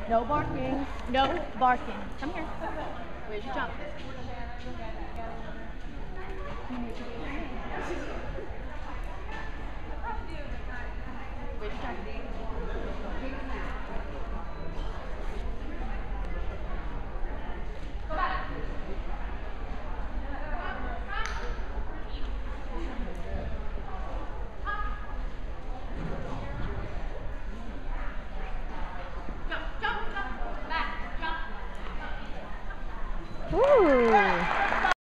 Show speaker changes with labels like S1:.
S1: No barking. No barking. Come here. Where's your jump? Where's your jump? Go back. Jump, jump, jump. Back, jump.
S2: Ooh.